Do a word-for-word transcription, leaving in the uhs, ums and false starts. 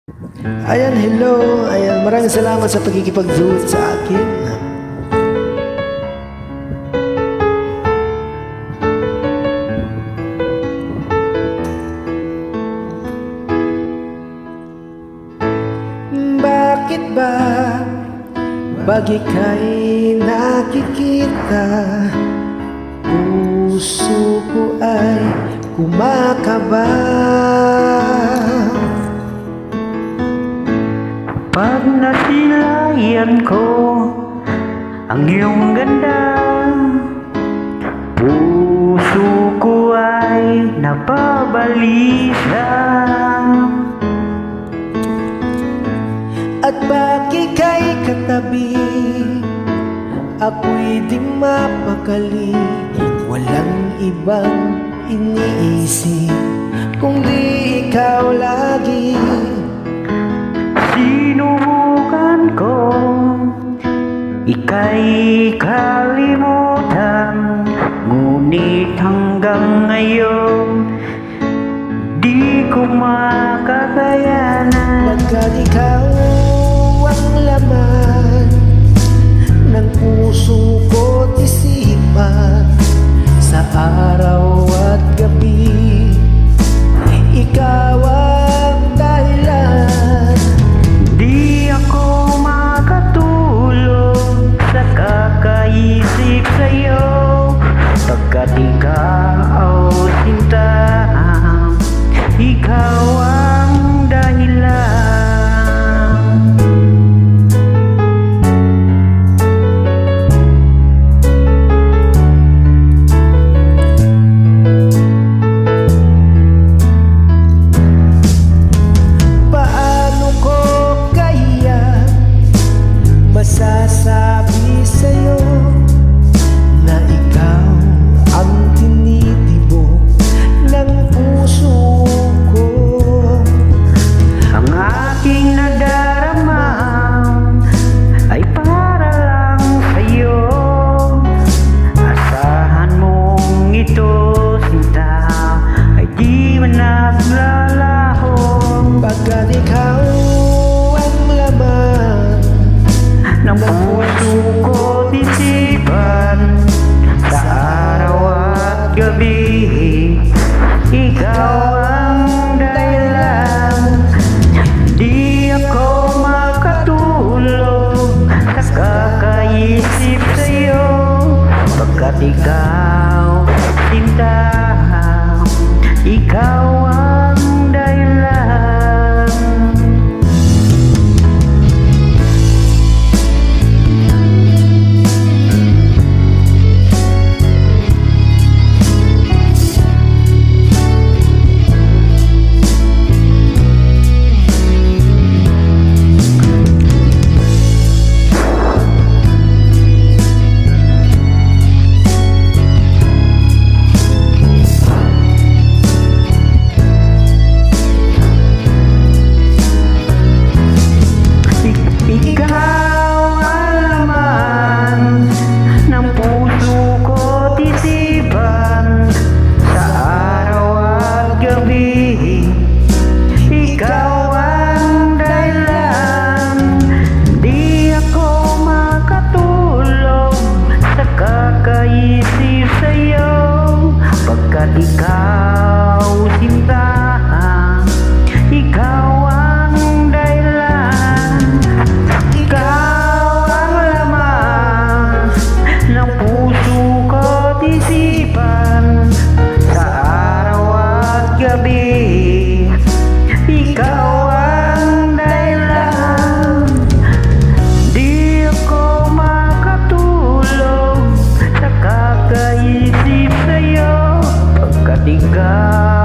Ayan, hello. Ayan, maraming salamat sa pagkikipag-vote sa akin. Bakit ba pag ika'y nakikita, puso ko ay kumakaba? Pag nasilayan ko ang iyong ganda, puso ko ay napabalisa. At pag ika'y katabi, ako'y di mapakali. Walang ibang iniisip kundi ikaw lagi. Sinubukan ko ika'y kalimutan, ngunit hanggang ngayon di ko makakayanan. Pagkat ikaw ang laman ng puso ko't isipan, sa araw at gabi ikaw ang dahilan. Di ako makatulog sa kakaisip sa'yo, pagkat ikaw sinta, ikaw ang dahilan. Paano ko kaya masasabi sa'yo na ikaw ang tinitibok ng puso ko? Ang aking nadarama ay para lang sa'yo. Asahan mong ito, sinta, ay di man naglalaho. Pagkat ikaw ang laman ng puso ko't isipan, sa araw at gabi ikaw ang dahilan. Di ako makatulog sa kakaisip sa'yo, pagkat ikaw sinta, ikaw ang dahilan. Ikaw ang laman ng puso ko't isipan, sa araw at gabi ikaw ang dahilan. Di ako makatulog sa kakaisip sa'yo, pagkat ikaw sinta, ikaw ang dahilan. Ikaw ang laman ng puso ko't isipan, sa araw at gabi ikaw ang dahilan. Di ako makatulog sa kakaisip sa'yo, pagkat ikaw